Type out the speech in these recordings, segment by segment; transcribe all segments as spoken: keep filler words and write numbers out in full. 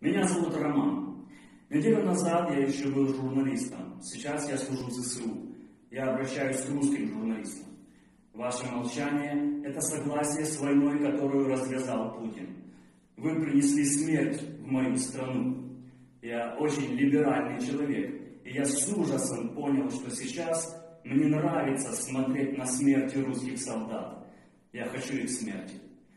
Меня зовут Роман. Неделю назад я еще был журналистом. Сейчас я служу в ЗСУ. Я обращаюсь к русским журналистам. Ваше молчание – это согласие с войной, которую развязал Путин. Вы принесли смерть в мою страну. Я очень либеральный человек, и я с ужасом понял, что сейчас мне нравится смотреть на смерть русских солдат. Я хочу их смерти.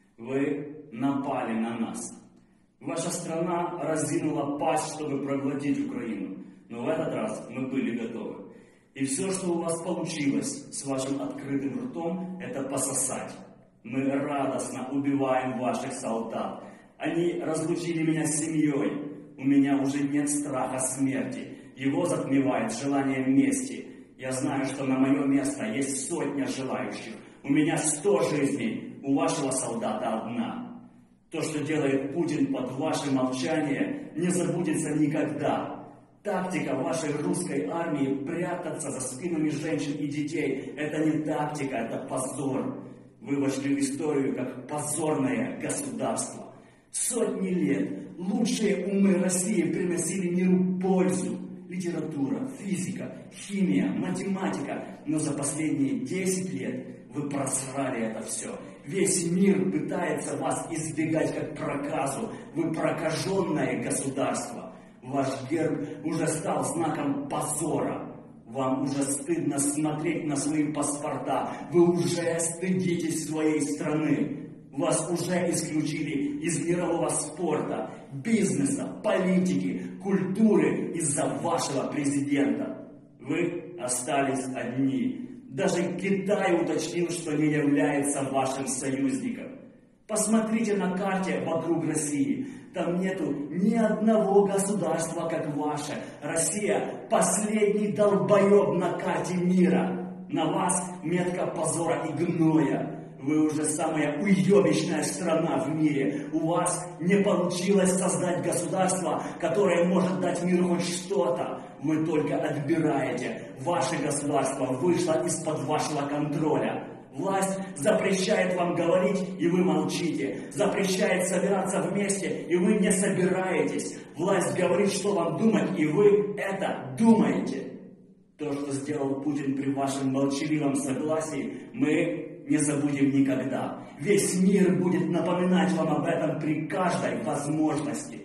Вы напали на нас. Ваша страна разинула пасть, чтобы проглотить Украину. Но в этот раз мы были готовы. И все, что у вас получилось с вашим открытым ртом, это пососать. Мы радостно убиваем ваших солдат. Они разлучили меня с семьей. У меня уже нет страха смерти. Его затмевает желание мести. Я знаю, что на мое место есть сотня желающих. У меня сто жизней, у вашего солдата одна. То, что делает Путин под ваше молчание, не забудется никогда. Тактика вашей русской армии прятаться за спинами женщин и детей – это не тактика, это позор. Вы вошли в историю как позорное государство. Сотни лет лучшие умы России приносили миру пользу. Литература, физика, химия, математика. Но за последние десять лет вы просрали это все. Весь мир пытается вас избегать как проказу. Вы прокаженное государство. Ваш герб уже стал знаком позора. Вам уже стыдно смотреть на свои паспорта. Вы уже стыдитесь своей страны. Вас уже исключили из мирового спорта, бизнеса, политики, культуры из-за вашего президента. Вы остались одни. Даже Китай уточнил, что не является вашим союзником. Посмотрите на карте вокруг России. Там нету ни одного государства, как ваше. Россия – последний долбоеб на карте мира. На вас метка позора и гноя. Вы уже самая уебищная страна в мире. У вас не получилось создать государство, которое может дать миру хоть что-то. Вы только отбираете. Ваше государство вышло из-под вашего контроля. Власть запрещает вам говорить, и вы молчите. Запрещает собираться вместе, и вы не собираетесь. Власть говорит, что вам думать, и вы это думаете. То, что сделал Путин при вашем молчаливом согласии, мы не забудем никогда. Весь мир будет напоминать вам об этом при каждой возможности.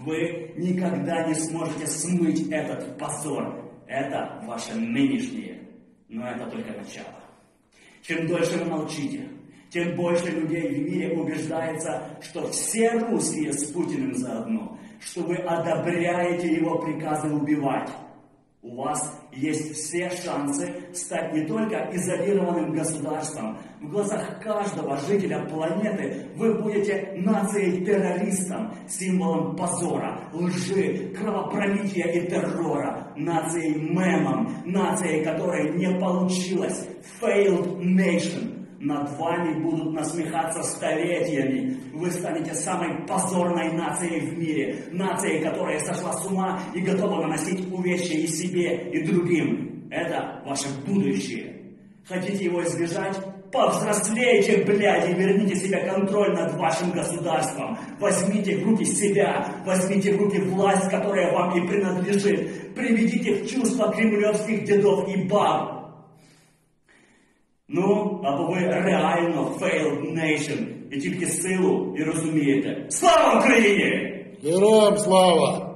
Вы никогда не сможете смыть этот позор. Это ваше нынешнее. Но это только начало. Чем дольше вы молчите, тем больше людей в мире убеждается, что все русские с Путиным заодно, что вы одобряете его приказы убивать. У вас есть все шансы стать не только изолированным государством. В глазах каждого жителя планеты вы будете нацией-террористом, символом позора, лжи, кровопролития и террора, нацией-мемом, нацией, которой не получилось, failed nation. Над вами будут насмехаться столетиями. Вы станете самой позорной нацией в мире. Нацией, которая сошла с ума и готова наносить увечья и себе, и другим. Это ваше будущее. Хотите его избежать? Повзрослейте, блядь, и верните себе контроль над вашим государством. Возьмите в руки себя, возьмите в руки власть, которая вам и принадлежит. Приведите в чувство кремлевских дедов и баб. Ну, або ви реально failed nation, і тільки силу і розумієте. Слава Україні! Героям слава!